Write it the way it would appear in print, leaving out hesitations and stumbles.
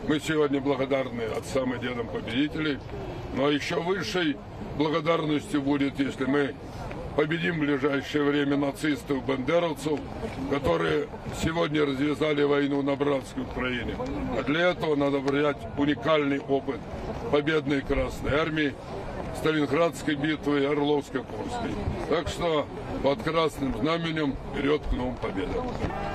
Мы сегодня благодарны отцам и дедам победителей, но еще высшей благодарностью будет, если мы победим в ближайшее время нацистов, бандеровцев, которые сегодня развязали войну на братской Украине. А для этого надо брать уникальный опыт победной Красной Армии, Сталинградской битвы и Орловской-Курской. Так что под красным знаменем вперед к новым победам.